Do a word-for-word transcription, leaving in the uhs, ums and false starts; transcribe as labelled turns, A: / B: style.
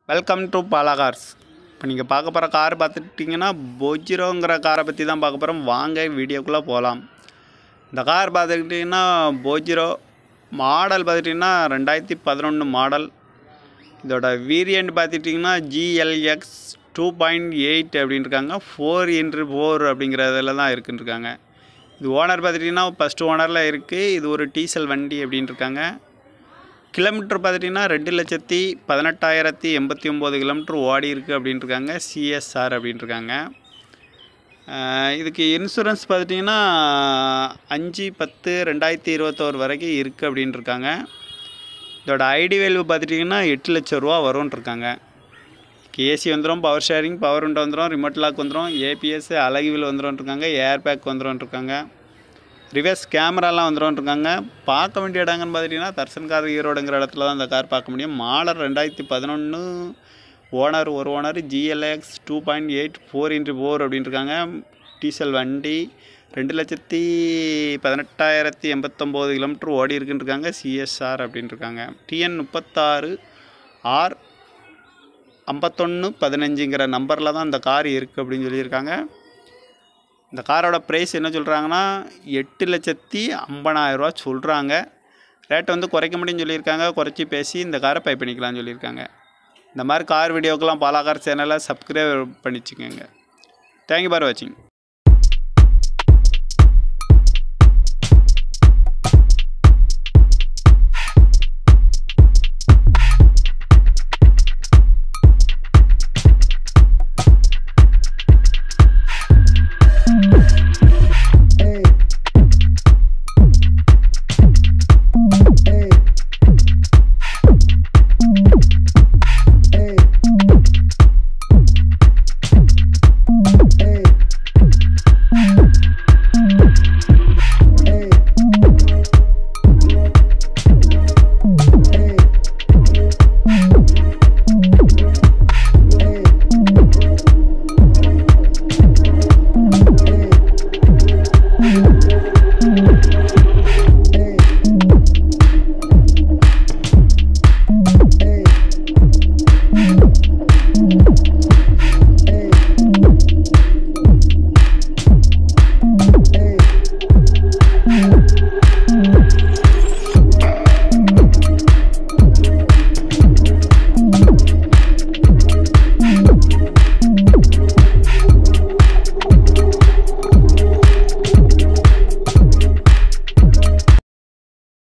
A: Welcome to Bala cars. இப்போ நீங்கள் பார்க்க போகிற கார் பார்த்துட்டிங்கன்னா போஜிரோங்கிற காரை பற்றி தான் பார்க்க போகிறோம். வாங்க வீடியோக்குள்ளே போகலாம். இந்த கார் பார்த்துக்கிட்டிங்கன்னா போஜிரோ மாடல் பார்த்துட்டிங்கன்னா ரெண்டாயிரத்தி பதினொன்று மாடல். இதோட வேரியண்ட் பார்த்துட்டிங்கன்னா ஜிஎல்எக்ஸ் டூ பாயிண்ட் எயிட் அப்படின்னு இருக்காங்க. ஃபோர் இன்ட்ரு ஃபோர் அப்படிங்கிறதுல தான் இருக்குன்னு இருக்காங்க. இது ஓனர் பார்த்துட்டிங்கன்னா ஃபஸ்ட்டு ஓனரில் இருக்குது. இது ஒரு டீசல் வண்டி அப்படின்னு இருக்காங்க. கிலோமீட்டர் பார்த்துட்டிங்கன்னா ரெண்டு லட்சத்தி பதினெட்டாயிரத்தி எண்பத்தி ஒம்பது கிலோமீட்டர் ஓடி இருக்குது அப்படின்ட்டுருக்காங்க. சிஎஸ்ஆர் அப்படின்ட்டுருக்காங்க. இதுக்கு இன்சூரன்ஸ் பார்த்துட்டிங்கன்னா அஞ்சு பத்து ரெண்டாயிரத்தி இருபத்தோரு வரைக்கும் இருக்குது அப்படின்ட்டுருக்காங்க. இதோட ஐடி வேல்யூ பார்த்துட்டிங்கன்னா எட்டு லட்சம் ரூபா வரும்ன்ட்ருக்காங்க. ஏசி வந்துடும், பவர் ஷேரிங், பவர் விண்டோ வந்துடும், ரிமோட் லாக் வந்துடும், ஏபிஎஸ் அழகிவில் வந்துடும்ன்ட்ருக்காங்க, ஏர் பேக் வந்துடும்ன்ட்ருக்காங்க, ரிவர்ஸ் கேமராலாம் வந்துடும்ன்ட்ருக்காங்க. பார்க்க வேண்டிய இடங்கன்னு பார்த்துட்டிங்கன்னா தர்சன் கார் ஈரோடுங்கிற இடத்துல தான் இந்த கார் பார்க்க முடியும். மாடல் ரெண்டாயிரத்தி பதினொன்று, ஓனர் ஒரு owner, GLX two point eight four into four அப்படின்ட்டுருக்காங்க. டீசல் வண்டி ரெண்டு லட்சத்தி பதினெட்டாயிரத்தி எண்பத்தொம்போது கிலோமீட்டர் ஓடி இருக்குன்ட்ருக்காங்க. சிஎஸ்ஆர் அப்படின்ட்டுருக்காங்க. டிஎன் முப்பத்தாறு ஆர் ஐம்பத்தொன்று பதினஞ்சுங்கிற நம்பரில் தான் இந்த கார் இருக்குது அப்படின்னு சொல்லியிருக்காங்க. இந்த காரோட ப்ரைஸ் என்ன சொல்கிறாங்கன்னா எட்டு லட்சத்தி ஐம்பதாயிரரூவா சொல்கிறாங்க. ரேட்டை வந்து குறைக்க முடியும்னு சொல்லியிருக்காங்க. குறைச்சி பேசி இந்த காரை பை பண்ணிக்கலாம்னு சொல்லியிருக்காங்க. இந்த மாதிரி கார் வீடியோக்கெல்லாம் பாலா கார் சேனலை சப்ஸ்கிரைப் பண்ணிச்சுக்கோங்க. தேங்க்யூ ஃபார் வாட்சிங்.